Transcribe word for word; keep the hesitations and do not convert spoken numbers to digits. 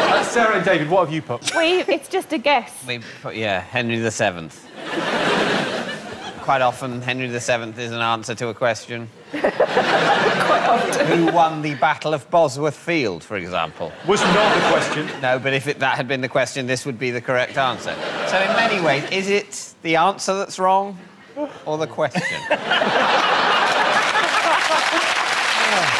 Uh, Sarah and David, what have you put? We, it's just a guess. We put, yeah, Henry the Seventh. Quite often, Henry the Seventh is an answer to a question. Quite often. Who won the Battle of Bosworth Field, for example? Was not the question. No, but if it, that had been the question, this would be the correct answer. So, in many ways, is it the answer that's wrong or the question? Yeah.